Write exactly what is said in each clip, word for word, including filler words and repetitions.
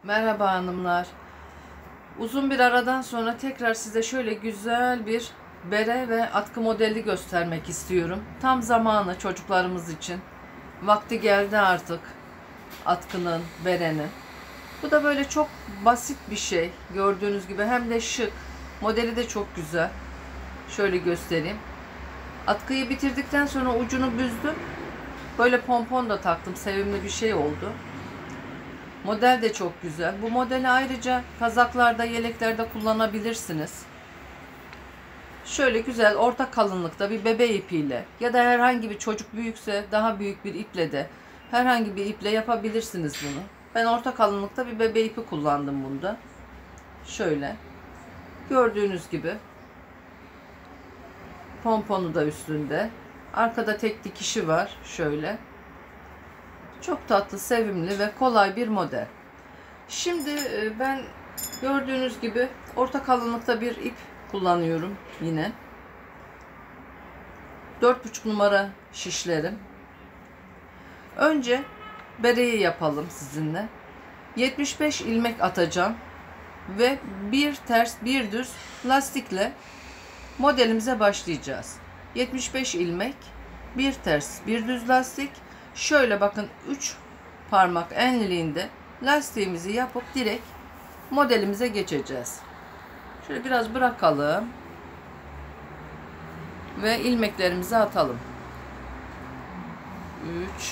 Merhaba hanımlar. Uzun bir aradan sonra tekrar size şöyle güzel bir bere ve atkı modeli göstermek istiyorum. Tam zamanı çocuklarımız için. Vakti geldi artık atkının, berenin. Bu da böyle çok basit bir şey. Gördüğünüz gibi hem de şık. Modeli de çok güzel. Şöyle göstereyim. Atkıyı bitirdikten sonra ucunu büzdüm. Böyle pompon da taktım. Sevimli bir şey oldu. Model de çok güzel. Bu modeli ayrıca kazaklarda, yeleklerde kullanabilirsiniz. Şöyle güzel orta kalınlıkta bir bebe ipiyle ya da herhangi bir çocuk büyükse daha büyük bir iple de herhangi bir iple yapabilirsiniz bunu. Ben orta kalınlıkta bir bebe ipi kullandım bunda. Şöyle gördüğünüz gibi pomponu da üstünde. Arkada tek dikişi var şöyle. Çok tatlı, sevimli ve kolay bir model. Şimdi ben gördüğünüz gibi orta kalınlıkta bir ip kullanıyorum yine. dört buçuk numara şişlerim. Önce bereyi yapalım sizinle. yetmiş beş ilmek atacağım ve bir ters bir düz lastikle modelimize başlayacağız. yetmiş beş ilmek, bir ters bir düz lastik. Şöyle bakın üç parmak enliğinde lastiğimizi yapıp direkt modelimize geçeceğiz. Şöyle biraz bırakalım ve ilmeklerimizi atalım. üç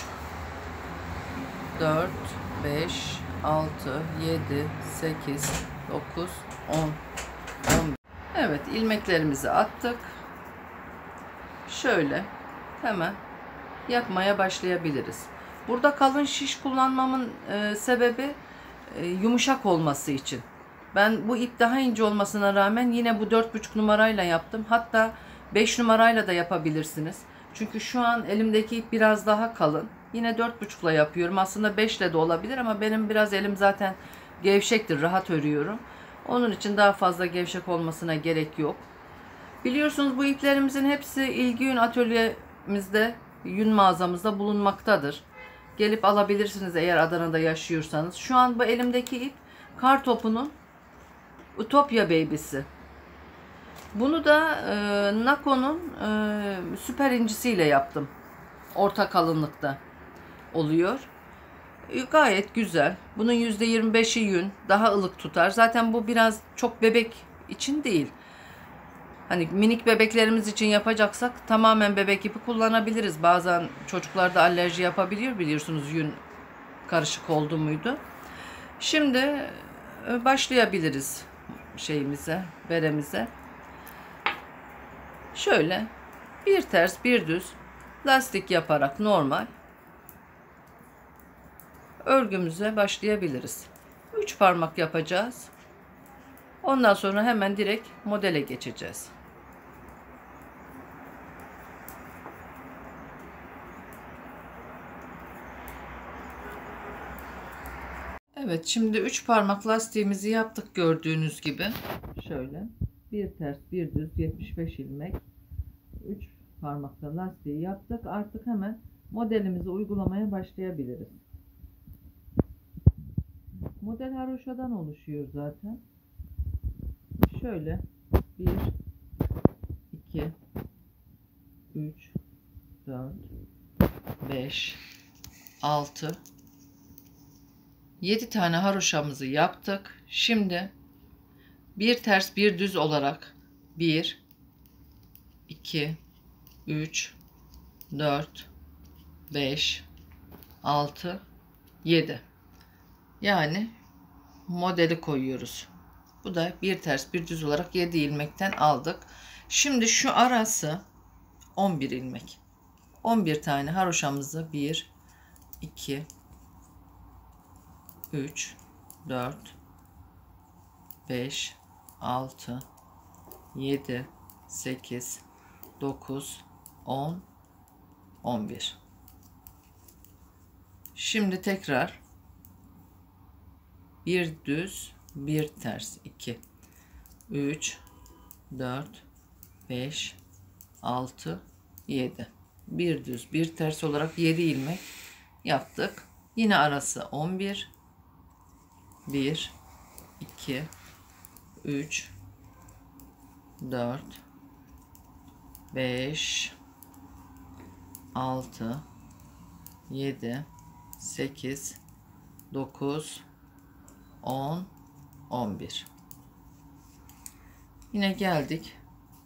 dört beş altı yedi sekiz dokuz on on. Evet, ilmeklerimizi attık. Şöyle hemen yapmaya başlayabiliriz. Burada kalın şiş kullanmamın e, sebebi e, yumuşak olması için. Ben bu ip daha ince olmasına rağmen yine bu dört buçuk numarayla yaptım. Hatta beş numarayla da yapabilirsiniz. Çünkü şu an elimdeki ip biraz daha kalın. Yine dört buçukla yapıyorum. Aslında beş ile de olabilir ama benim biraz elim zaten gevşektir. Rahat örüyorum. Onun için daha fazla gevşek olmasına gerek yok. Biliyorsunuz bu iplerimizin hepsi İlgi Yün atölyemizde, yün mağazamızda bulunmaktadır. Gelip alabilirsiniz eğer Adana'da yaşıyorsanız. Şu an bu elimdeki ip Kartopu'nun Utopia Baby'si. Bunu da e, Nako'nun e, süper incisiyle yaptım. Orta kalınlıkta oluyor. E, gayet güzel. Bunun yüzde yirmi beşi yün. Daha ılık tutar. Zaten bu biraz çok bebek için değil. Hani minik bebeklerimiz için yapacaksak tamamen bebek ipi kullanabiliriz. Bazen çocuklarda alerji yapabiliyor biliyorsunuz yün karışık oldu muydu. Şimdi başlayabiliriz şeyimize, beremize. Şöyle bir ters bir düz lastik yaparak normal örgümüze başlayabiliriz. üç parmak yapacağız. Ondan sonra hemen direkt modele geçeceğiz. Evet, şimdi üç parmak lastiğimizi yaptık gördüğünüz gibi. Şöyle bir ters bir düz yetmiş beş ilmek üç parmakta lastiği yaptık. Artık hemen modelimizi uygulamaya başlayabiliriz. Model haroşadan oluşuyor zaten. Şöyle bir iki üç dört beş altı yedi tane haroşamızı yaptık. Şimdi bir ters bir düz olarak bir iki üç dört beş altı yedi, yani modeli koyuyoruz. Bu da bir ters bir düz olarak yedi ilmekten aldık. Şimdi şu arası on bir ilmek. on bir tane haroşamızı bir iki üç dört beş altı yedi sekiz dokuz on on bir. Şimdi tekrar bir düz bir ters iki üç dört beş altı yedi, bir düz bir ters olarak yedi ilmek yaptık. Yine arası on bir. bir, iki, üç, dört, beş, altı, yedi, sekiz, dokuz, on, on bir. Yine geldik.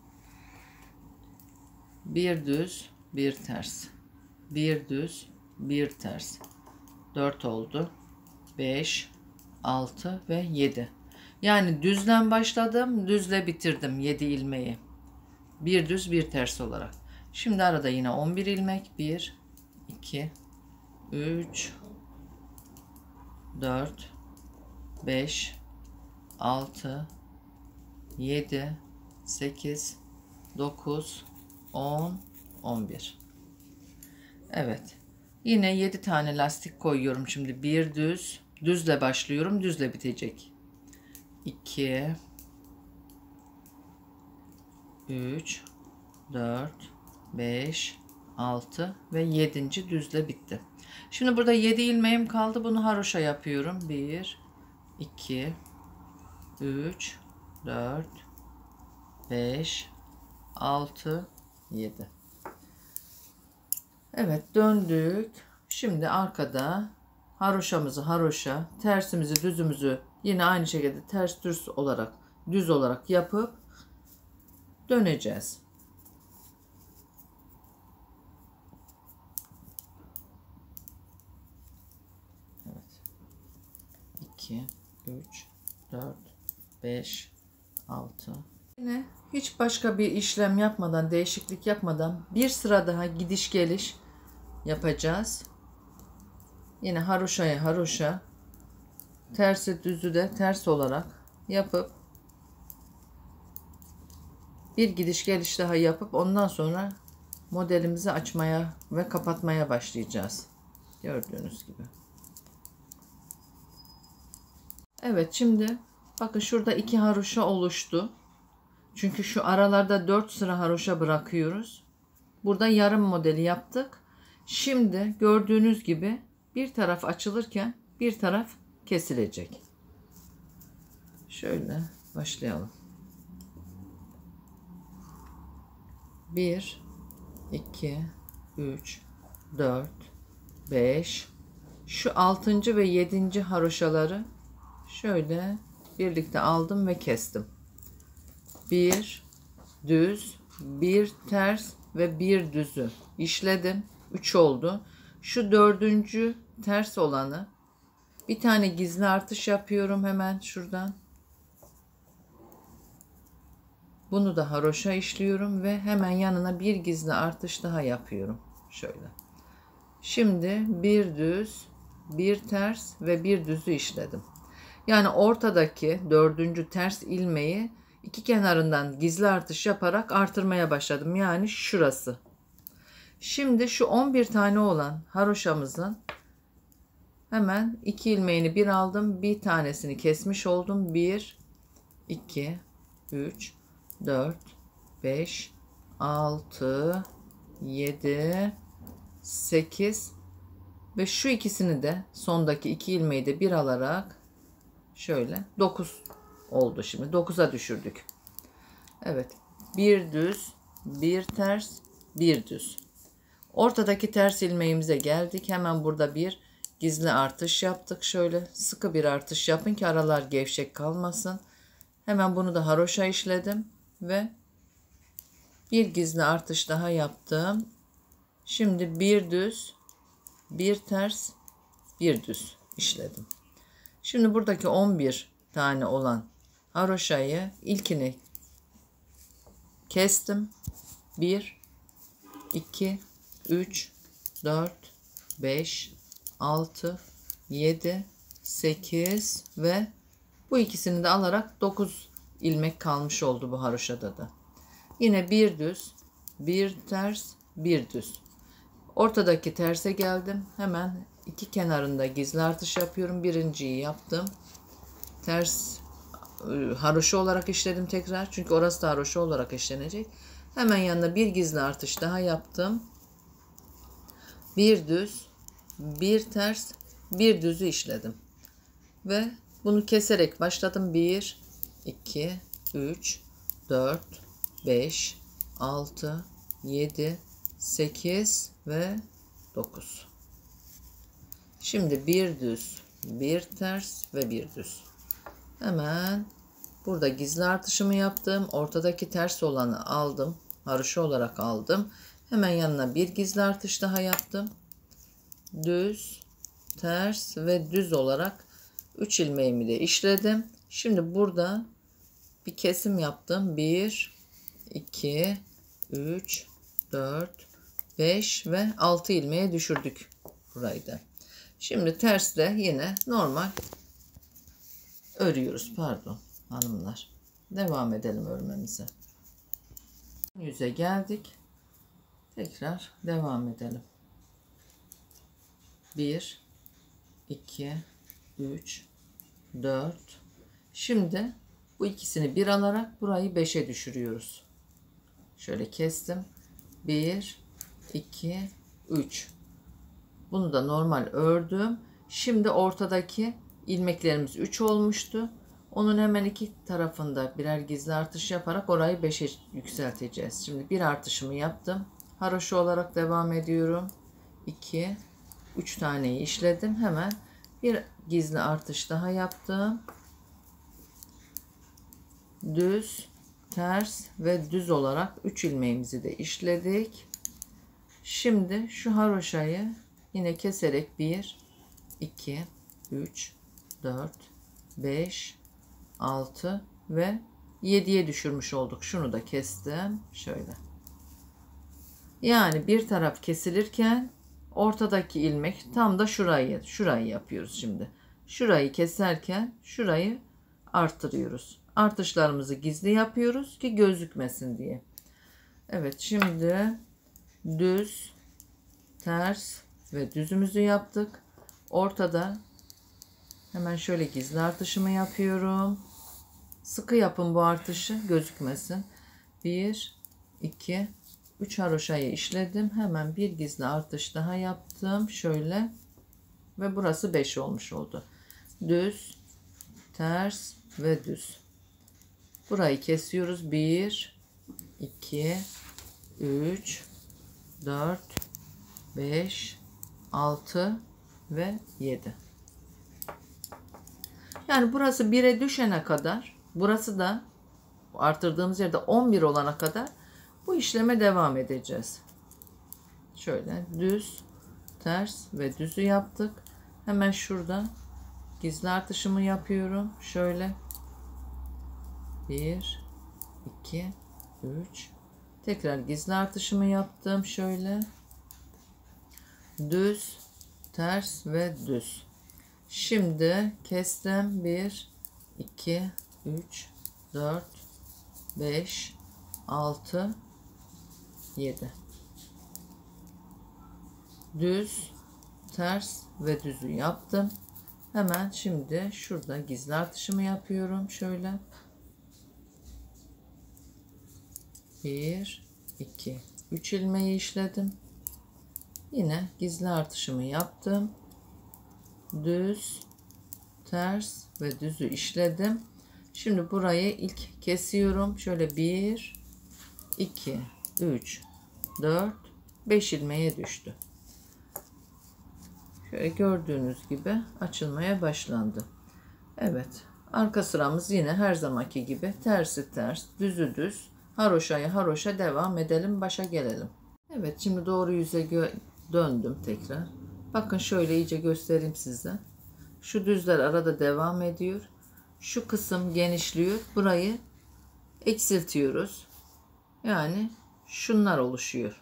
Bir düz, bir ters. Bir düz, bir ters. dört oldu. beş, altı ve yedi. Yani düzden başladım, düzle bitirdim yedi ilmeği. Bir düz, bir ters olarak. Şimdi arada yine on bir ilmek. bir, iki, üç, dört, beş, altı, yedi, sekiz, dokuz, on, on bir. Evet. Yine yedi tane lastik koyuyorum şimdi. Bir düz, düzle başlıyorum, düzle bitecek. iki, üç, dört, beş, altı ve yedinci düzle bitti. Şimdi burada yedi ilmeğim kaldı. Bunu haroşa yapıyorum. bir, iki, üç, dört, beş, altı, yedi. Evet, döndük. Şimdi arkada haroşamızı haroşa, tersimizi düzümüzü yine aynı şekilde ters düz olarak düz olarak yapıp döneceğiz. Evet. iki, üç, dört, beş, altı. Yine hiç başka bir işlem yapmadan, değişiklik yapmadan bir sıra daha gidiş geliş yapacağız. Yine haroşaya haroşa, tersi düzü de ters olarak yapıp bir gidiş geliş daha yapıp ondan sonra modelimizi açmaya ve kapatmaya başlayacağız. Gördüğünüz gibi. Evet, şimdi bakın şurada iki haroşa oluştu. Çünkü şu aralarda dört sıra haroşa bırakıyoruz. Burada yarım modeli yaptık. Şimdi gördüğünüz gibi bir taraf açılırken bir taraf kesilecek. Şöyle başlayalım. bir, iki, üç, dört, beş. Şu altıncı ve yedinci haroşaları şöyle birlikte aldım ve kestim. Bir düz, bir ters ve bir düzü işledim. üç oldu. Şu dördüncü ters olanı bir tane gizli artış yapıyorum hemen şuradan. Bunu da haroşa işliyorum ve hemen yanına bir gizli artış daha yapıyorum. Şöyle. Şimdi bir düz, bir ters ve bir düzü işledim. Yani ortadaki dördüncü ters ilmeği iki kenarından gizli artış yaparak artırmaya başladım. Yani şurası. Şimdi şu on bir tane olan haroşamızın hemen iki ilmeğini bir aldım. Bir tanesini kesmiş oldum. bir, iki, üç, dört, beş, altı, yedi, sekiz ve şu ikisini de sondaki iki ilmeği de bir alarak şöyle dokuz oldu şimdi. dokuza düşürdük. Evet. Bir düz, bir ters, bir düz. Ortadaki ters ilmeğimize geldik. Hemen burada bir gizli artış yaptık. Şöyle sıkı bir artış yapın ki aralar gevşek kalmasın. Hemen bunu da haroşa işledim ve bir gizli artış daha yaptım. Şimdi bir düz, bir ters, bir düz işledim. Şimdi buradaki on bir tane olan haroşayı ilkini kestim. bir, iki, üç, dört, beş, altı, yedi, sekiz ve bu ikisini de alarak dokuz ilmek kalmış oldu bu haroşada da. Yine bir düz, bir ters, bir düz. Ortadaki terse geldim. Hemen iki kenarında gizli artış yapıyorum. Birinciyi yaptım. Ters haroşa olarak işledim tekrar. Çünkü orası da haroşa olarak işlenecek. Hemen yanına bir gizli artış daha yaptım. Bir düz, bir ters, bir düzü işledim. Ve Bunu keserek başladım. bir, iki, üç, dört, beş, altı, yedi, sekiz ve dokuz. Şimdi bir düz, bir ters ve bir düz. Hemen burada gizli artışımı yaptım. Ortadaki ters olanı aldım. Haroşa olarak aldım. Hemen yanına bir gizli artış daha yaptım. Düz, ters ve düz olarak üç ilmeğimi de işledim. Şimdi burada bir kesim yaptım. bir, iki, üç, dört, beş ve altı ilmeğe düşürdük burayı da. Şimdi tersle yine normal örüyoruz. Pardon hanımlar. Devam edelim örmemize. Yüze geldik. Tekrar devam edelim. bir, iki, üç, dört. Şimdi bu ikisini bir alarak burayı beşe düşürüyoruz. Şöyle kestim. bir, iki, üç. Bunu da normal ördüm. Şimdi ortadaki ilmeklerimiz üç olmuştu. Onun hemen iki tarafında birer gizli artış yaparak orayı beşe yükselteceğiz. Şimdi bir artışımı yaptım. Haroşa olarak devam ediyorum. iki, üç taneyi işledim. Hemen bir gizli artış daha yaptım. Düz, ters ve düz olarak üç ilmeğimizi de işledik. Şimdi şu haroşayı yine keserek bir, iki, üç, dört, beş, altı ve yediye düşürmüş olduk. Şunu da kestim. Şöyle. Yani bir taraf kesilirken ortadaki ilmek tam da şurayı, şurayı yapıyoruz şimdi. Şurayı keserken şurayı artırıyoruz. Artışlarımızı gizli yapıyoruz ki gözükmesin diye. Evet, şimdi düz, ters ve düzümüzü yaptık. Ortada hemen şöyle gizli artışımı yapıyorum. Sıkı yapın bu artışı, gözükmesin. bir, iki, üç haroşayı işledim. Hemen bir gizli artış daha yaptım. Şöyle ve burası beş olmuş oldu. Düz, ters ve düz. Burayı kesiyoruz. bir, iki, üç, dört, beş, altı ve yedi. Yani burası bire düşene kadar, burası da artırdığımız yerde on bir olana kadar bu işleme devam edeceğiz. Şöyle düz, ters ve düzü yaptık. Hemen şurada gizli artışımı yapıyorum. Şöyle bir, iki, üç. Tekrar gizli artışımı yaptım. Şöyle düz, ters ve düz. Şimdi kestim. bir, iki, üç, dört, beş, altı, yedi. Düz, ters ve düzü yaptım. Hemen şimdi şurada gizli artışımı yapıyorum. Şöyle bir, iki, üç ilmeği işledim. Yine gizli artışımı yaptım. Düz, ters ve düzü işledim. Şimdi burayı ilk kesiyorum. Şöyle bir, iki, üç, dört, beş ilmeğe düştü. Şöyle gördüğünüz gibi açılmaya başlandı. Evet, arka sıramız yine her zamanki gibi tersi ters, düzü düz, haroşaya haroşa devam edelim, başa gelelim. Evet, şimdi doğru yüze döndüm tekrar. Bakın şöyle iyice göstereyim size. Şu düzler arada devam ediyor. Şu kısım genişliyor. Burayı eksiltiyoruz. Yani şunlar oluşuyor.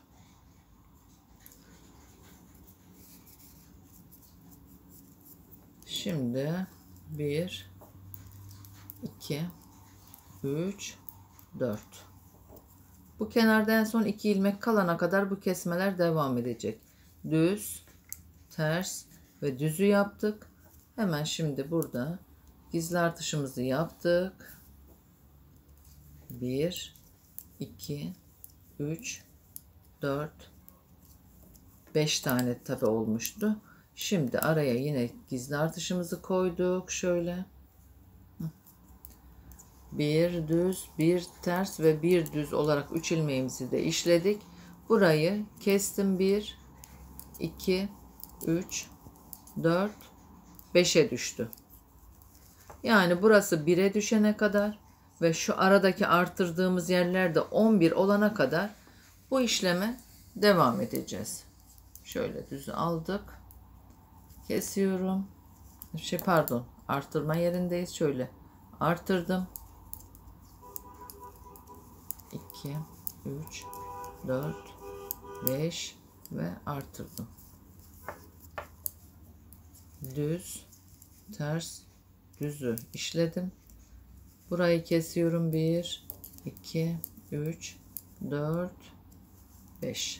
Şimdi bir, iki, üç, dört. Bu kenarda en son iki ilmek kalana kadar bu kesmeler devam edecek. Düz, ters ve düzü yaptık. Hemen şimdi burada gizli artışımızı yaptık. bir, iki, üç, dört, beş tane tabi olmuştu. Şimdi araya yine gizli artışımızı koyduk. Şöyle bir düz, bir ters ve bir düz olarak üç ilmeğimizi de işledik. Burayı kestim. bir, iki, üç, dört, beşe düştü. Yani burası bire düşene kadar ve şu aradaki arttırdığımız yerlerde on bir olana kadar bu işleme devam edeceğiz. Şöyle düz aldık. Kesiyorum. Şey pardon, arttırma yerindeyiz. Şöyle arttırdım. iki, üç, dört, beş ve arttırdım. Düz, ters, düzü işledim. Burayı kesiyorum. bir, iki, üç, dört, beş.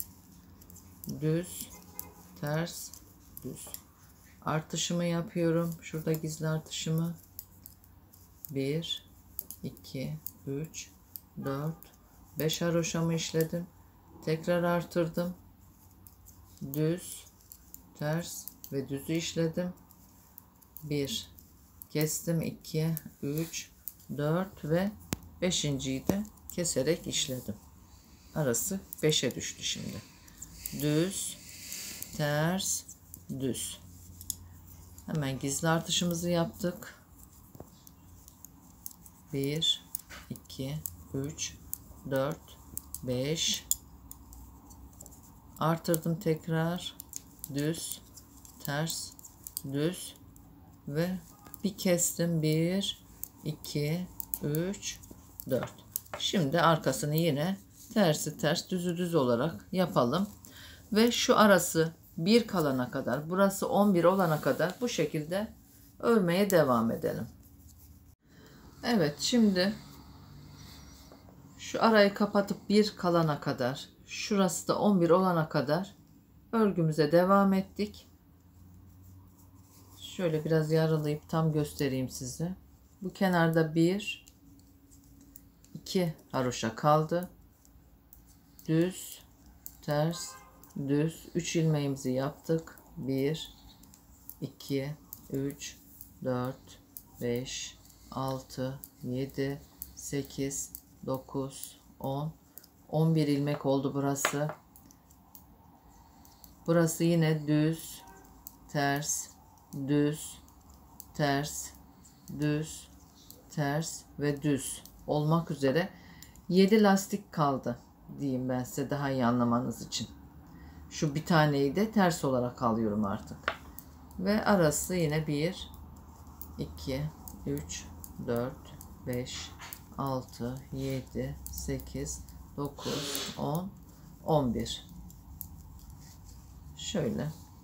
Düz, ters, düz. Artışımı yapıyorum. Şurada gizli artışımı. bir, iki, üç, dört, beş haroşamı işledim. Tekrar artırdım. Düz, ters ve düzü işledim. bir kestim. iki, üç, dört ve beşinciyi de keserek işledim. Arası beşe düştü şimdi. Düz, ters, düz. Hemen gizli artışımızı yaptık. bir, iki, üç, dört, beş. Artırdım tekrar. Düz, ters, düz ve bir kestim. bir, iki, üç, dört. Şimdi arkasını yine tersi ters, düzü düz olarak yapalım. Ve şu arası bir kalana kadar, burası on bir olana kadar bu şekilde örmeye devam edelim. Evet, şimdi şu arayı kapatıp bir kalana kadar, şurası da on bir olana kadar örgümüze devam ettik. Şöyle biraz yaralayıp tam göstereyim size. Bu kenarda bir, iki haroşa kaldı. Düz, ters, düz. üç ilmeğimizi yaptık. bir, iki, üç, dört, beş, altı, yedi, sekiz, dokuz, on. on bir ilmek oldu burası. Burası yine düz, ters, düz, ters, düz, ters ve düz olmak üzere yedi lastik kaldı diyeyim ben size daha iyi anlamanız için. Şu bir taneyi de ters olarak alıyorum artık. Ve arası yine bir, iki, üç, dört, beş, altı, yedi, sekiz, dokuz, on, on bir. Şöyle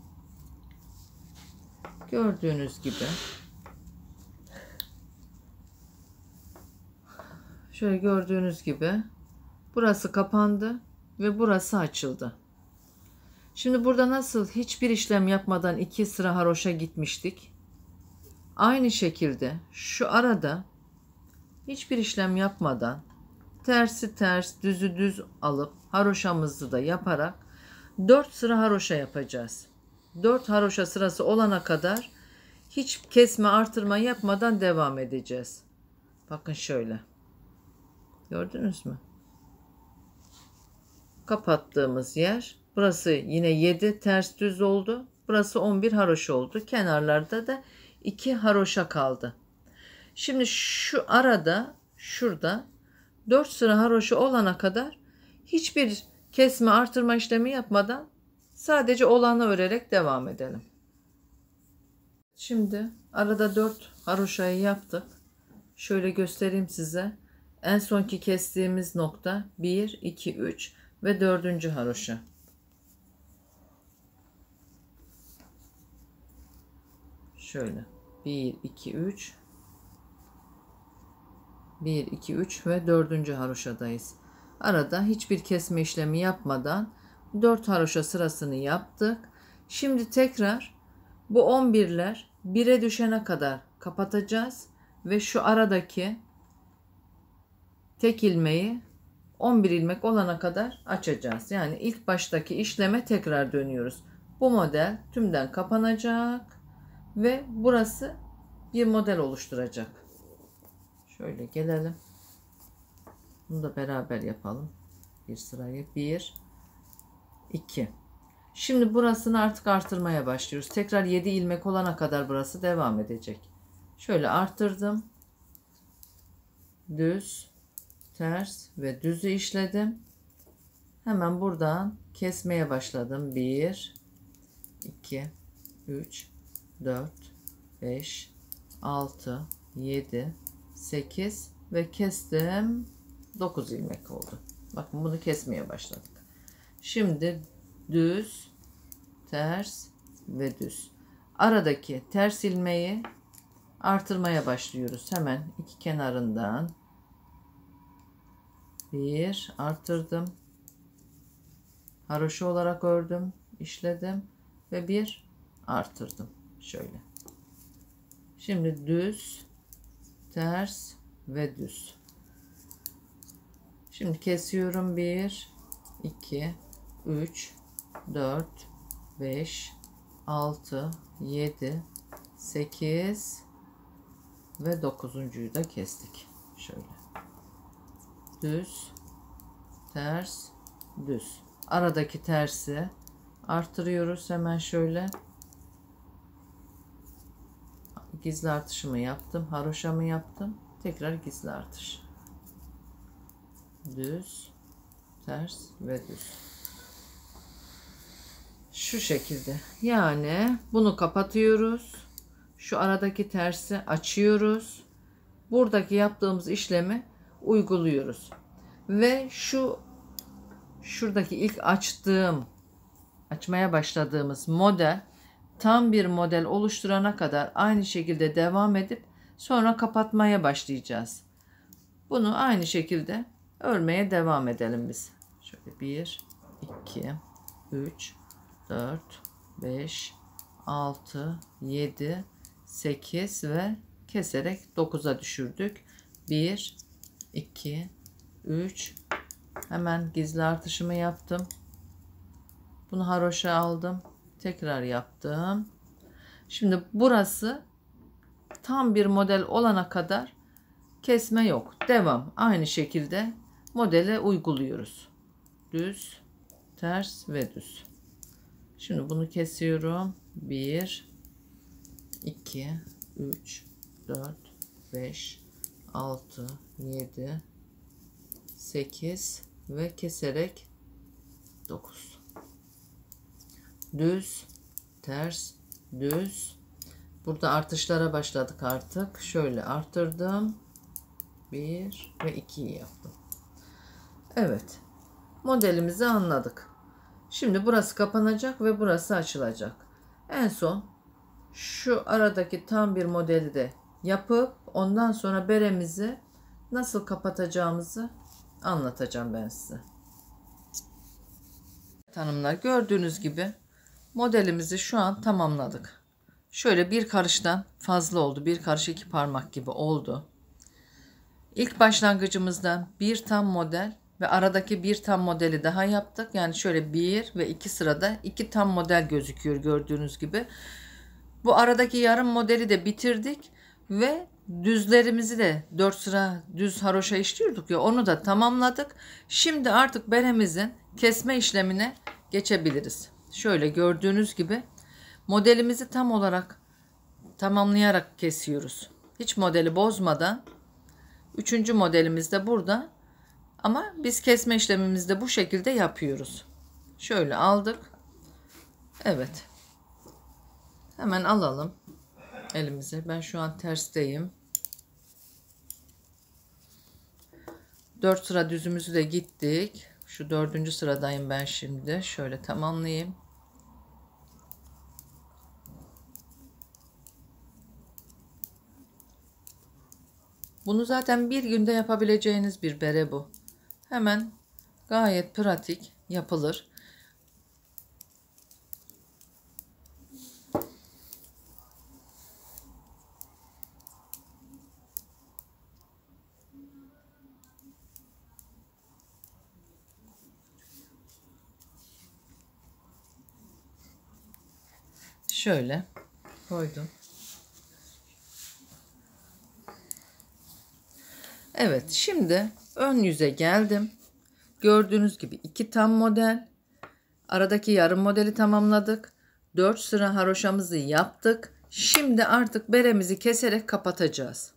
gördüğünüz gibi şöyle gördüğünüz gibi burası kapandı ve burası açıldı. Şimdi burada nasıl hiçbir işlem yapmadan iki sıra haroşa gitmiştik. Aynı şekilde şu arada hiçbir işlem yapmadan tersi ters, düzü düz alıp haroşamızı da yaparak dört sıra haroşa yapacağız. dört haroşa sırası olana kadar hiç kesme artırma yapmadan devam edeceğiz. Bakın şöyle. Gördünüz mü? Kapattığımız yer. Burası yine yedi ters düz oldu. Burası on bir haroşa oldu. Kenarlarda da iki haroşa kaldı. Şimdi şu arada şurada dört sıra haroşa olana kadar hiçbir kesme artırma işlemi yapmadan sadece olanı örerek devam edelim. Şimdi arada dört haroşayı yaptık. Şöyle göstereyim size. En sonki kestiğimiz nokta bir, iki, üç ve dördüncü haroşa. Şöyle bir, iki, üç, bir, iki, üç ve dördüncü haroşadayız. Arada hiçbir kesme işlemi yapmadan dört haroşa sırasını yaptık. Şimdi tekrar bu on birler bire düşene kadar kapatacağız ve şu aradaki tek ilmeği on bir ilmek olana kadar açacağız. Yani ilk baştaki işleme tekrar dönüyoruz. Bu model tümden kapanacak ve burası bir model oluşturacak. Şöyle gelelim. Bunu da beraber yapalım. Bir sırayı. bir, iki. Şimdi burasını artık artırmaya başlıyoruz. Tekrar yedi ilmek olana kadar burası devam edecek. Şöyle arttırdım. Düz, ters ve düzü işledim. Hemen buradan kesmeye başladım. bir, iki, üç, dört, beş, altı, yedi, sekiz ve kestim. dokuz ilmek oldu. Bakın bunu kesmeye başladık. Şimdi düz, ters ve düz. Aradaki ters ilmeği artırmaya başlıyoruz. Hemen iki kenarından bir artırdım. Haroşa olarak ördüm, işledim ve bir artırdım. Şöyle. Şimdi düz, ters ve düz. Şimdi kesiyorum. bir, iki, üç, dört, beş, altı, yedi, sekiz ve dokuzuncuyu da kestik. Şöyle. Düz, ters, düz. Aradaki tersi artırıyoruz. Hemen şöyle gizli artışımı yaptım. Haroşamı yaptım. Tekrar gizli artış. Düz, ters ve düz. Şu şekilde. Yani bunu kapatıyoruz. Şu aradaki tersi açıyoruz. Buradaki yaptığımız işlemi uyguluyoruz. Ve şu şuradaki ilk açtığım açmaya başladığımız model tam bir model oluşturana kadar aynı şekilde devam edip sonra kapatmaya başlayacağız. Bunu aynı şekilde örmeye devam edelim biz. Şöyle bir, iki, üç, dört, beş, altı, yedi, sekiz ve keserek dokuza düşürdük. bir, iki, üç. Hemen gizli artışımı yaptım. Bunu haroşa aldım. Tekrar yaptım. Şimdi burası tam bir model olana kadar kesme yok. Devam. Aynı şekilde modele uyguluyoruz. Düz, ters ve düz. Şimdi bunu kesiyorum. bir, iki, üç, dört, beş, altı, yedi, sekiz ve keserek dokuz. Düz, ters, düz. Burada artışlara başladık artık. Şöyle artırdım. bir ve ikiyi yaptım. Evet. Modelimizi anladık. Şimdi burası kapanacak ve burası açılacak. En son şu aradaki tam bir modeli de yapıp ondan sonra beremizi nasıl kapatacağımızı anlatacağım ben size. Hanımlar, gördüğünüz gibi modelimizi şu an tamamladık. Şöyle bir karıştan fazla oldu. Bir karış iki parmak gibi oldu. İlk başlangıcımızdan bir tam model ve aradaki bir tam modeli daha yaptık. Yani şöyle bir ve iki sırada iki tam model gözüküyor gördüğünüz gibi. Bu aradaki yarım modeli de bitirdik ve düzlerimizi de dört sıra düz haroşa işliyorduk ya, onu da tamamladık. Şimdi artık beremizin kesme işlemine geçebiliriz. Şöyle gördüğünüz gibi modelimizi tam olarak tamamlayarak kesiyoruz. Hiç modeli bozmadan. Üçüncü modelimiz de burada. Ama biz kesme işlemimizi de bu şekilde yapıyoruz. Şöyle aldık. Evet. Hemen alalım elimize. Ben şu an tersteyim. Dört sıra düzümüzü de gittik. Şu dördüncü sıradayım ben şimdi. Şöyle tamamlayayım. Bunu zaten bir günde yapabileceğiniz bir bere bu. Hemen gayet pratik yapılır. Şöyle koydum. Evet, şimdi ön yüze geldim. Gördüğünüz gibi iki tam model. Aradaki yarım modeli tamamladık. dört sıra haroşamızı yaptık. Şimdi artık beremizi keserek kapatacağız.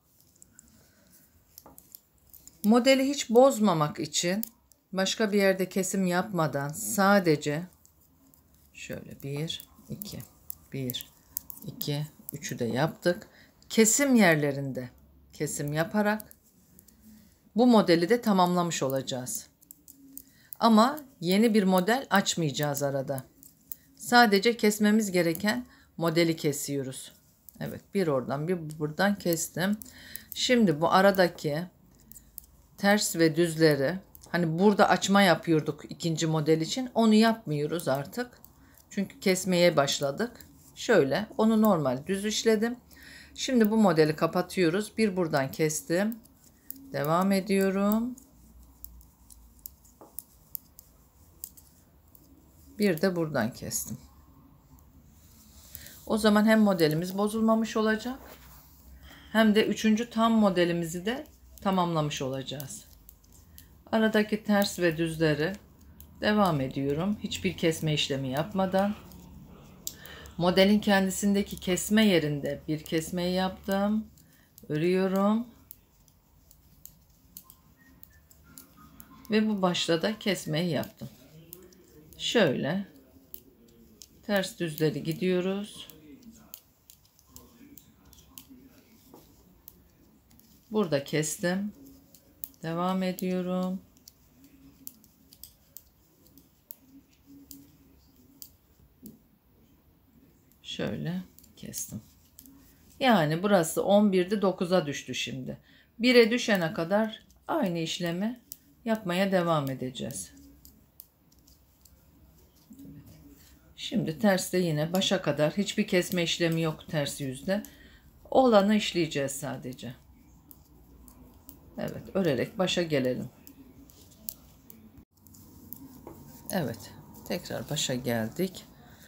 Modeli hiç bozmamak için başka bir yerde kesim yapmadan sadece şöyle bir, iki, bir, iki, üçü de yaptık. Kesim yerlerinde kesim yaparak bu modeli de tamamlamış olacağız. Ama yeni bir model açmayacağız arada. Sadece kesmemiz gereken modeli kesiyoruz. Evet, bir oradan bir buradan kestim. Şimdi bu aradaki ters ve düzleri, hani burada açma yapıyorduk ikinci model için, onu yapmıyoruz artık. Çünkü kesmeye başladık. Şöyle onu normal düz işledim. Şimdi bu modeli kapatıyoruz. Bir buradan kestim. Devam ediyorum. Bir de buradan kestim. O zaman hem modelimiz bozulmamış olacak, hem de üçüncü tam modelimizi de tamamlamış olacağız. Aradaki ters ve düzleri devam ediyorum. Hiçbir kesme işlemi yapmadan. Modelin kendisindeki kesme yerinde bir kesmeyi yaptım. Örüyorum. Ve bu başta da kesmeyi yaptım. Şöyle ters düzleri gidiyoruz. Burada kestim. Devam ediyorum. Şöyle kestim. Yani burası on birdi, dokuza düştü şimdi. bire düşene kadar aynı işlemi yapmaya devam edeceğiz. Şimdi terste yine başa kadar hiçbir kesme işlemi yok ters yüzde. Olanı işleyeceğiz sadece. Evet, örerek başa gelelim. Evet, tekrar başa geldik.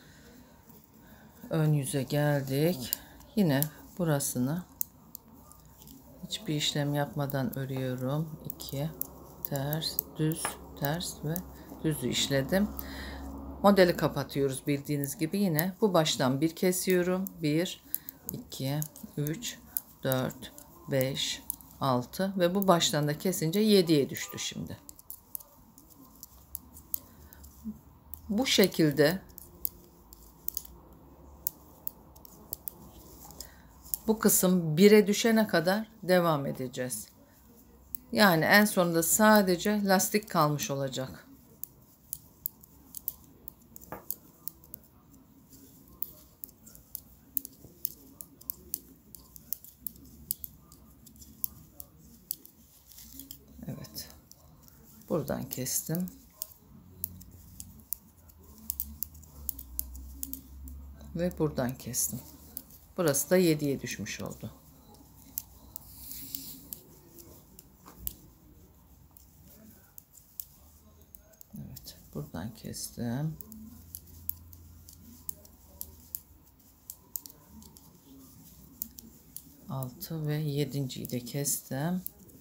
Ön yüze geldik. Yine burasını hiçbir işlem yapmadan örüyorum. iki ters, düz, ters ve düzü işledim. Modeli kapatıyoruz bildiğiniz gibi. Yine bu baştan bir kesiyorum. bir, iki, üç, dört, beş, altı ve bu baştan da kesince yediye düştü şimdi. Bu şekilde bu kısım bire düşene kadar devam edeceğiz. Yani en sonunda sadece lastik kalmış olacak. Evet. Buradan kestim. Ve buradan kestim. Burası da yediye düşmüş oldu. Evet, buradan kestim. altı ve yedinciyi de kestim.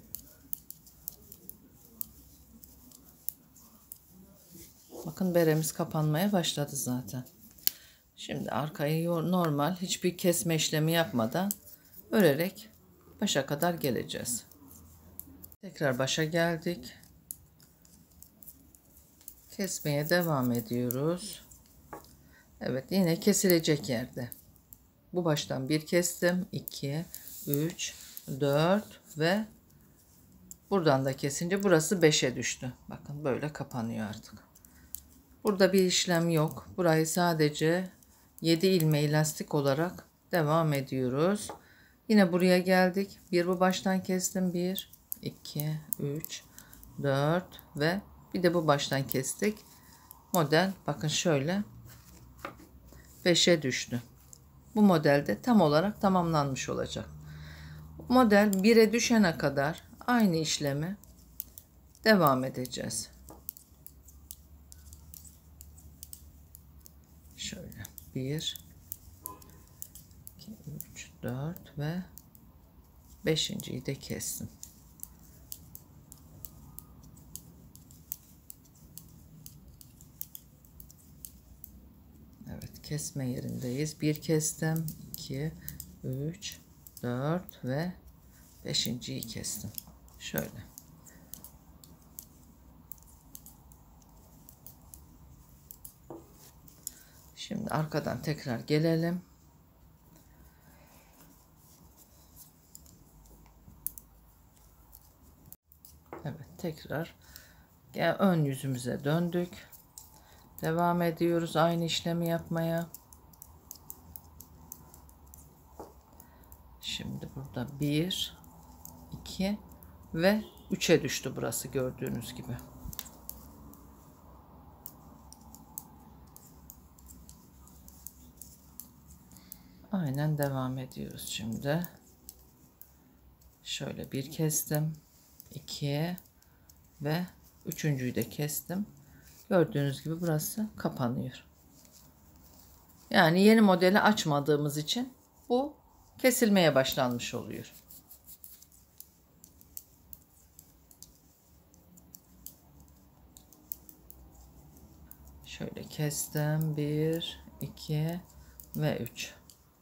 Bakın beremiz kapanmaya başladı zaten. Şimdi arkayı normal hiçbir kesme işlemi yapmadan örerek başa kadar geleceğiz. Tekrar başa geldik. Kesmeye devam ediyoruz. Evet, yine kesilecek yerde. Bu baştan bir kestim. iki, üç, dört ve buradan da kesince burası beşe düştü. Bakın böyle kapanıyor artık. Burada bir işlem yok. Burayı sadece yedi ilmeği lastik olarak devam ediyoruz. Yine buraya geldik. Bir bu baştan kestim. bir, iki, üç, dört ve bir de bu baştan kestik. Model bakın şöyle beşe düştü. Bu modelde tam olarak tamamlanmış olacak. Model bire düşene kadar aynı işlemi devam edeceğiz. Şöyle bir, iki, üç, dört ve beşinciyi de kestim. kesme yerindeyiz. Bir kestim, iki, üç, dört ve beşinciyi kestim. Şöyle. Şimdi arkadan tekrar gelelim. Evet, tekrar ön yüzümüze döndük. Devam ediyoruz aynı işlemi yapmaya. Şimdi burada bir, iki ve üçe düştü burası, gördüğünüz gibi. Aynen devam ediyoruz şimdi. Şöyle bir kestim, iki ve üçüncüyü de kestim. Gördüğünüz gibi burası kapanıyor. Yani yeni modeli açmadığımız için bu kesilmeye başlanmış oluyor. Şöyle kestim. bir, iki ve üç.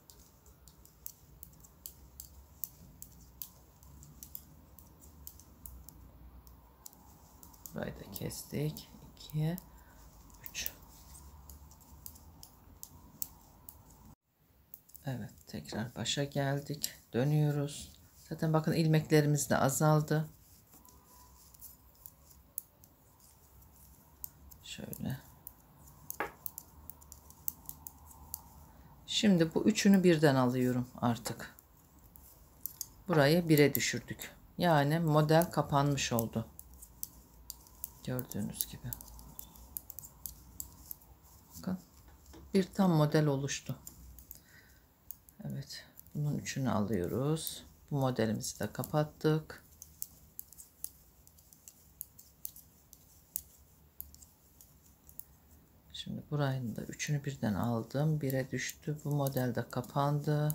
Burayı da kestik. iki, üç. Evet, tekrar başa geldik. Dönüyoruz. Zaten bakın ilmeklerimiz de azaldı. Şöyle. Şimdi bu üçünü birden alıyorum artık. Burayı bire düşürdük. Yani model kapanmış oldu. Gördüğünüz gibi. Bakın. Bir tam model oluştu. Evet. Bunun üçünü alıyoruz. Bu modelimizi de kapattık. Şimdi burayı da üçünü birden aldım. bire düştü. Bu model de kapandı.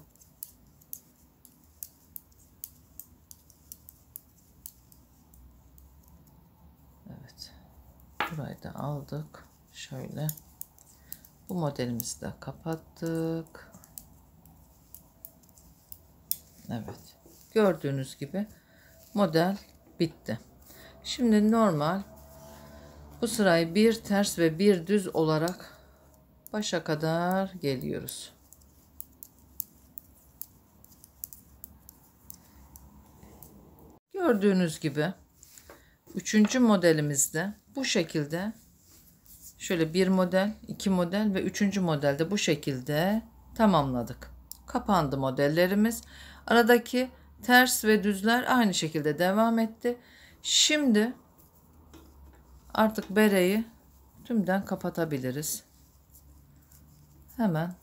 Evet. Burayı da aldık. Şöyle. Bu modelimizi de kapattık. Evet. Gördüğünüz gibi model bitti. Şimdi normal bu sırayı bir ters ve bir düz olarak başa kadar geliyoruz. Gördüğünüz gibi üçüncü modelimizde bu şekilde şöyle bir model, iki model ve üçüncü modelde bu şekilde tamamladık. Kapandı modellerimiz. Aradaki ters ve düzler aynı şekilde devam etti. Şimdi artık bereyi tümden kapatabiliriz. Hemen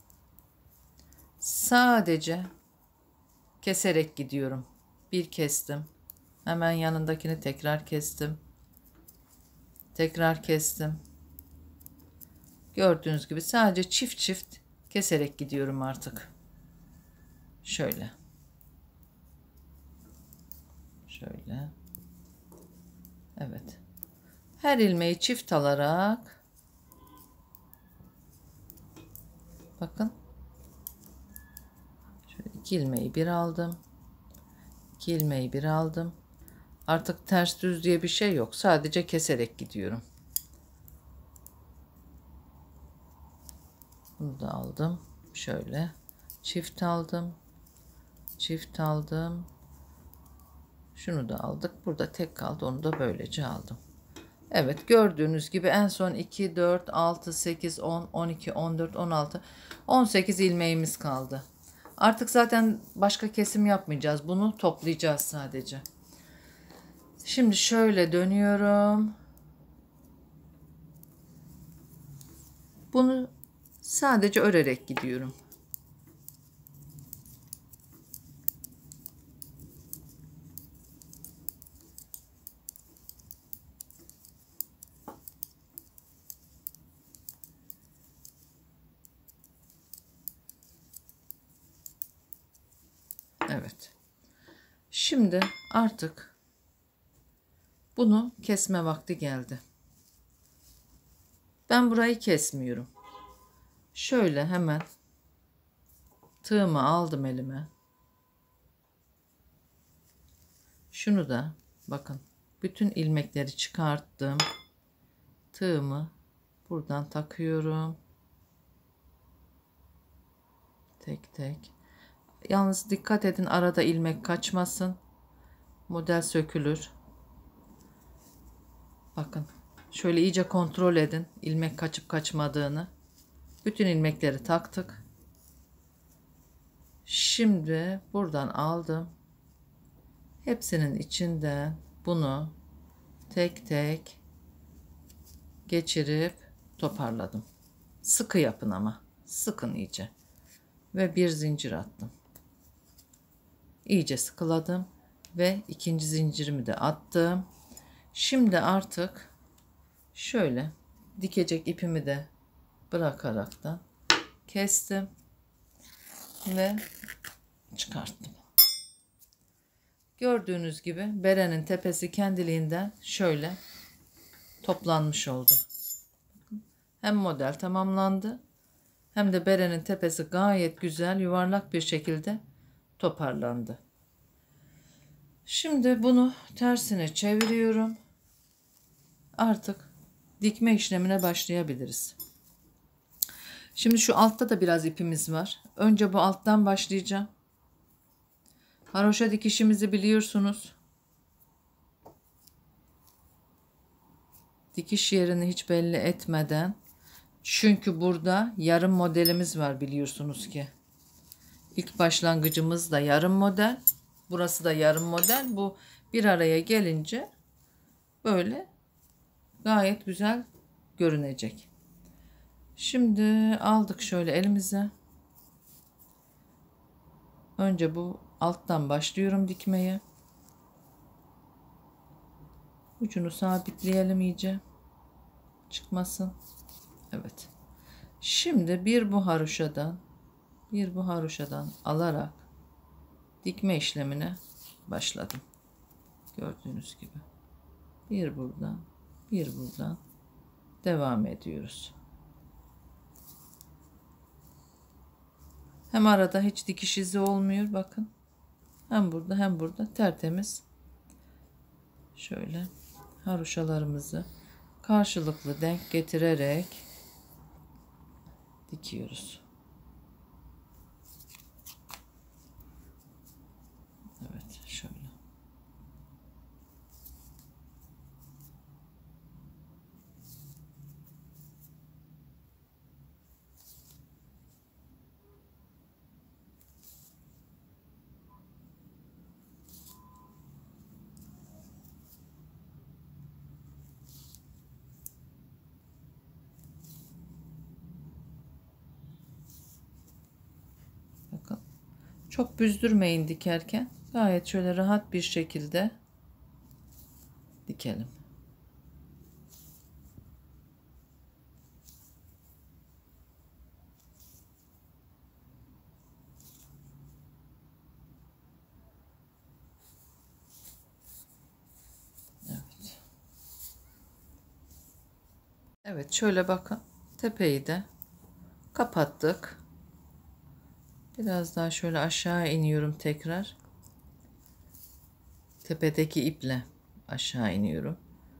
sadece keserek gidiyorum. Bir kestim. Hemen yanındakini tekrar kestim. Tekrar kestim. Gördüğünüz gibi sadece çift çift keserek gidiyorum artık. Şöyle. Şöyle. Evet. Her ilmeği çift alarak bakın. Şöyle iki ilmeği bir aldım. iki ilmeği bir aldım. Artık ters düz diye bir şey yok. Sadece keserek gidiyorum. Bunu da aldım. Şöyle. Çift aldım. Çift aldım. Şunu da aldık. Burada tek kaldı. Onu da böylece aldım. Evet, gördüğünüz gibi en son iki, dört, altı, sekiz, on, on iki, on dört, on altı, on sekiz ilmeğimiz kaldı. Artık zaten başka kesim yapmayacağız. Bunu toplayacağız sadece. Şimdi şöyle dönüyorum. Bunu sadece örerek gidiyorum. Evet. Şimdi artık bunu kesme vakti geldi. Ben burayı kesmiyorum. Şöyle hemen tığımı aldım elime. Şunu da bakın, bütün ilmekleri çıkarttım. Tığımı buradan takıyorum. Tek tek. Yalnız dikkat edin, arada ilmek kaçmasın. Model sökülür. Bakın şöyle iyice kontrol edin ilmek kaçıp kaçmadığını. Bütün ilmekleri taktık. Şimdi buradan aldım. Hepsinin içinden bunu tek tek geçirip toparladım. Sıkı yapın ama. Sıkın iyice. Ve bir zincir attım. İyice sıkıladım. Ve ikinci zincirimi de attım. Şimdi artık şöyle dikecek ipimi de bırakaraktan kestim. Ve çıkarttım. Gördüğünüz gibi berenin tepesi kendiliğinden şöyle toplanmış oldu. Hem model tamamlandı, hem de berenin tepesi gayet güzel yuvarlak bir şekilde toparlandı. Şimdi bunu tersine çeviriyorum. Artık dikme işlemine başlayabiliriz. Şimdi şu altta da biraz ipimiz var. Önce bu alttan başlayacağım. Haroşa dikişimizi biliyorsunuz. Dikiş yerini hiç belli etmeden. Çünkü burada yarım modelimiz var biliyorsunuz ki. İlk başlangıcımız da yarım model. Burası da yarım model. Bu bir araya gelince böyle gayet güzel görünecek. Şimdi aldık şöyle elimize. Önce bu alttan başlıyorum dikmeye. Ucunu sabitleyelim iyice. Çıkmasın. Evet. Şimdi bir bu haroşadan bir bu haroşadan alarak dikme işlemine başladım. Gördüğünüz gibi. Bir buradan, bir buradan devam ediyoruz. Hem arada hiç dikiş izi olmuyor bakın. Hem burada hem burada tertemiz. Şöyle haroşalarımızı karşılıklı denk getirerek dikiyoruz. Evet, şöyle. Bakın. Çok büzdürmeyin dikerken. Gayet şöyle rahat bir şekilde dikelim. Evet. Evet, şöyle bakın. Tepeyi de kapattık. Biraz daha şöyle aşağı iniyorum tekrar. Tepedeki iple aşağı iniyorum.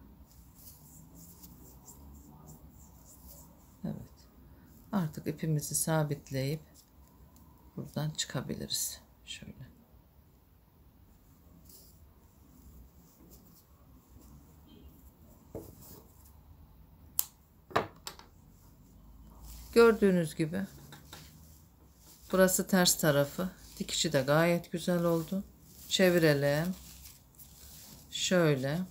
Evet. Artık ipimizi sabitleyip buradan çıkabiliriz. Şöyle. Gördüğünüz gibi burası ters tarafı. Dikişi de gayet güzel oldu. Çevirelim. Şöyle.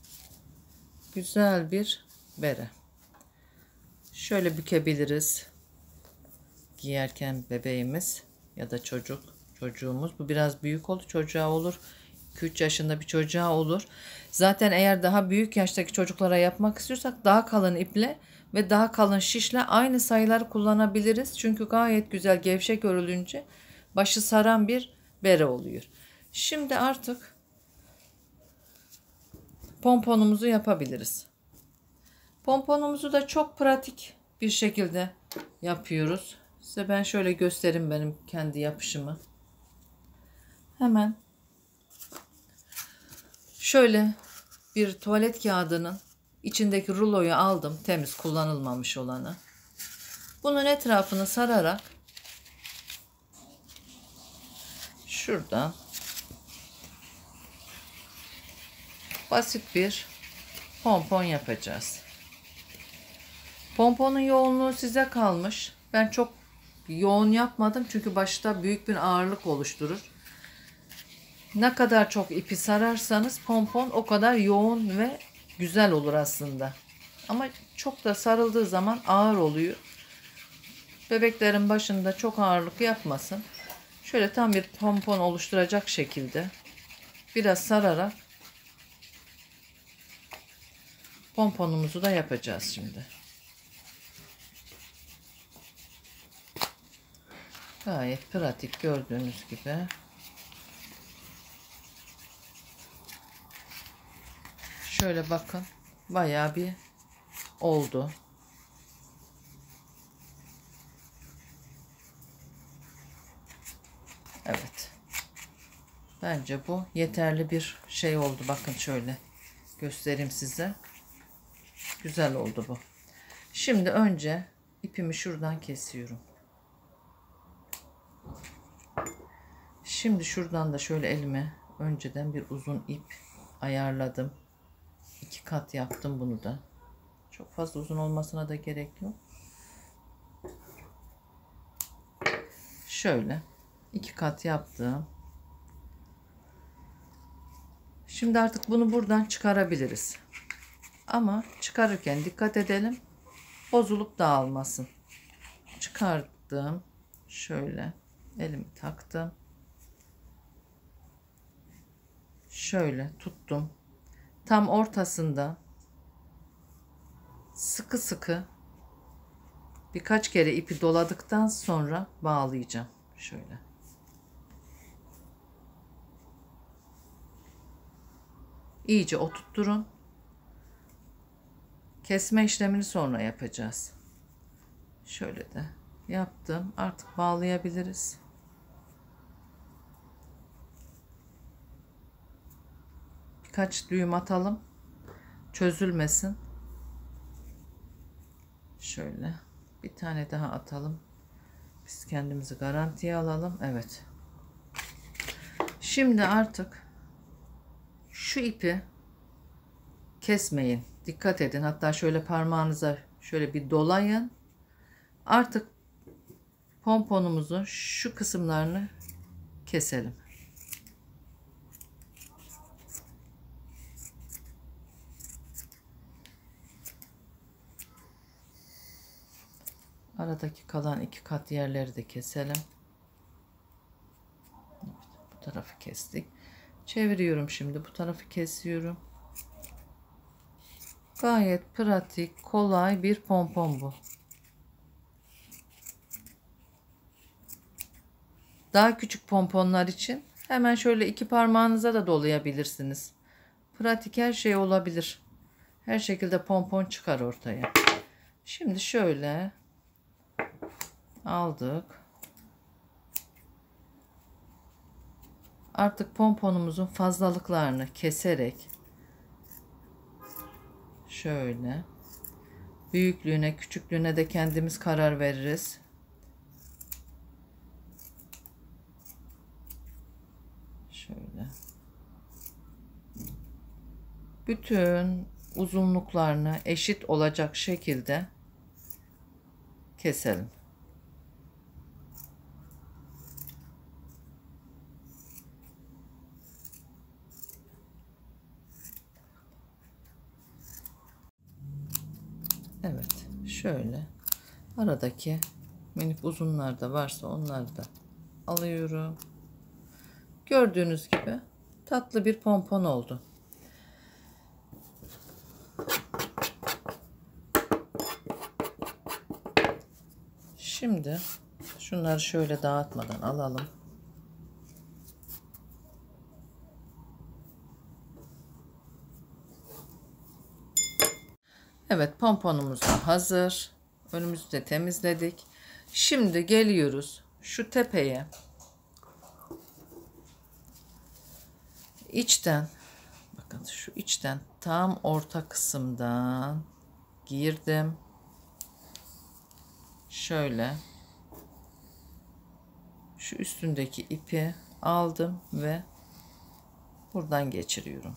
Güzel bir bere. Şöyle bükebiliriz. Giyerken bebeğimiz ya da çocuk, çocuğumuz. Bu biraz büyük olur. Çocuğa olur. iki üç yaşında bir çocuğa olur. Zaten eğer daha büyük yaştaki çocuklara yapmak istiyorsak daha kalın iple ve daha kalın şişle aynı sayıları kullanabiliriz. Çünkü gayet güzel gevşek örülünce başı saran bir bere oluyor. Şimdi artık pomponumuzu yapabiliriz. Pomponumuzu da çok pratik bir şekilde yapıyoruz. Size ben şöyle göstereyim benim kendi yapışımı. Hemen şöyle bir tuvalet kağıdının içindeki ruloyu aldım. Temiz, kullanılmamış olanı. Bunun etrafını sararak şuradan basit bir pompon yapacağız. Pomponun yoğunluğu size kalmış. Ben çok yoğun yapmadım çünkü başta büyük bir ağırlık oluşturur. Ne kadar çok ipi sararsanız pompon o kadar yoğun ve güzel olur aslında. Ama çok da sarıldığı zaman ağır oluyor. Bebeklerin başında çok ağırlık yapmasın. Şöyle tam bir pompon oluşturacak şekilde biraz sararak pomponumuzu da yapacağız şimdi. Gayet pratik, gördüğünüz gibi. Şöyle bakın, bayağı bir oldu. Evet. Bence bu yeterli bir şey oldu. Bakın şöyle göstereyim size. Güzel oldu bu. Şimdi önce ipimi şuradan kesiyorum. Şimdi şuradan da şöyle elime önceden bir uzun ip ayarladım. İki kat yaptım bunu da. Çok fazla uzun olmasına da gerek yok. Şöyle iki kat yaptım. Şimdi artık bunu buradan çıkarabiliriz. Ama çıkarırken dikkat edelim. Bozulup dağılmasın. Çıkarttım. Şöyle elimi taktım. Şöyle tuttum. Tam ortasında sıkı sıkı birkaç kere ipi doladıktan sonra bağlayacağım. Şöyle. İyice oturtturun. Kesme işlemini sonra yapacağız. Şöyle de yaptım. Artık bağlayabiliriz. Birkaç düğüm atalım. Çözülmesin. Şöyle bir tane daha atalım. Biz kendimizi garantiye alalım. Evet. Şimdi artık şu ipi kesmeyin. Dikkat edin. Hatta şöyle parmağınıza şöyle bir dolayın. Artık pomponumuzun şu kısımlarını keselim. Aradaki kalan iki kat yerleri de keselim. Evet, bu tarafı kestik. Çeviriyorum şimdi. Bu tarafı kesiyorum. Gayet pratik, kolay bir pompon bu. Daha küçük pomponlar için hemen şöyle iki parmağınıza da dolayabilirsiniz. Pratik, her şey olabilir. Her şekilde pompon çıkar ortaya. Şimdi şöyle aldık. Artık pomponumuzun fazlalıklarını keserek şöyle büyüklüğüne, küçüklüğüne de kendimiz karar veririz. Şöyle bütün uzunluklarını eşit olacak şekilde keselim. Evet, şöyle aradaki minik uzunlar da varsa onları da alıyorum. Gördüğünüz gibi tatlı bir pompon oldu. Şimdi şunları şöyle dağıtmadan alalım. Evet, pomponumuz da hazır. Önümüzü de temizledik. Şimdi geliyoruz şu tepeye. İçten, bakın şu içten tam orta kısımdan girdim. Şöyle şu üstündeki ipi aldım ve buradan geçiriyorum.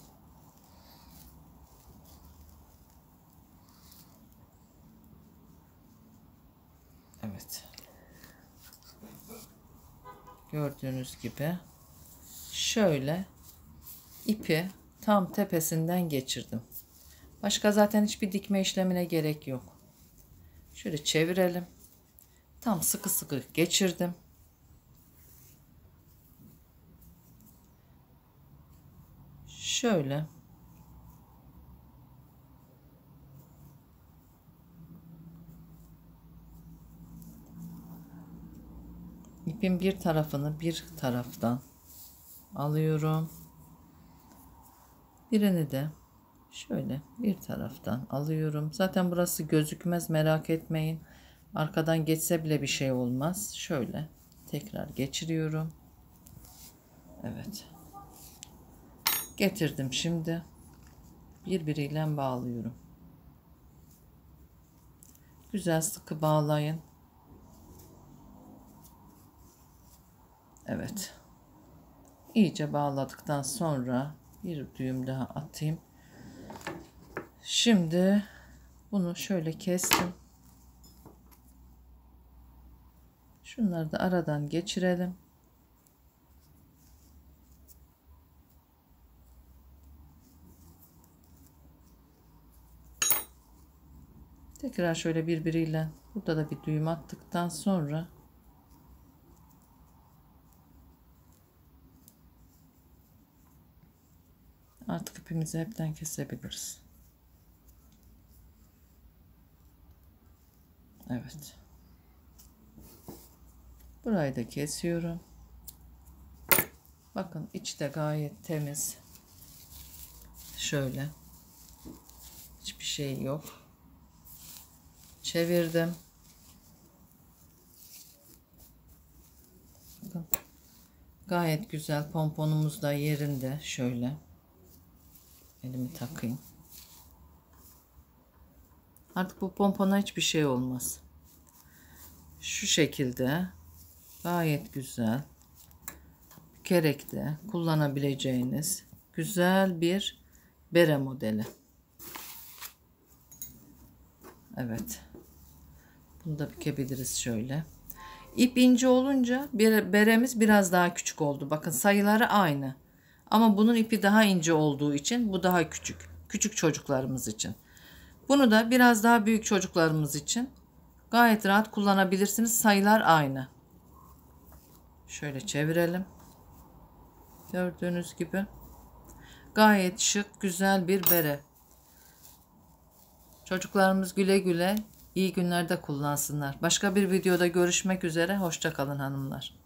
Evet. Gördüğünüz gibi şöyle ipi tam tepesinden geçirdim. Başka zaten hiçbir dikme işlemine gerek yok. Şöyle çevirelim. Tam sıkı sıkı geçirdim. Şöyle ipin bir tarafını bir taraftan alıyorum. Birini de şöyle bir taraftan alıyorum. Zaten burası gözükmez, merak etmeyin. Arkadan geçse bile bir şey olmaz. Şöyle tekrar geçiriyorum. Evet. Getirdim şimdi. Birbiriyle bağlıyorum. Güzel sıkı bağlayın. Evet. İyice bağladıktan sonra bir düğüm daha atayım. Şimdi bunu şöyle kestim. Şunları da aradan geçirelim. Tekrar şöyle birbiriyle burada da bir düğüm attıktan sonra artık ipimizi hepten kesebiliriz. Evet. Burayı da kesiyorum. Bakın içi de gayet temiz. Şöyle. Hiçbir şey yok. Çevirdim. Bakın. Gayet güzel. Pomponumuz da yerinde. Şöyle. Elimi takayım. Artık bu pompona hiçbir şey olmaz. Şu şekilde gayet güzel, bükerek de kullanabileceğiniz güzel bir bere modeli. Evet. Bunu da bükebiliriz şöyle. İp ince olunca beremiz biraz daha küçük oldu. Bakın sayıları aynı. Ama bunun ipi daha ince olduğu için bu daha küçük. Küçük çocuklarımız için. Bunu da biraz daha büyük çocuklarımız için gayet rahat kullanabilirsiniz. Sayılar aynı. Şöyle çevirelim. Gördüğünüz gibi gayet şık, güzel bir bere. Çocuklarımız güle güle iyi günlerde kullansınlar. Başka bir videoda görüşmek üzere. Hoşça kalın hanımlar.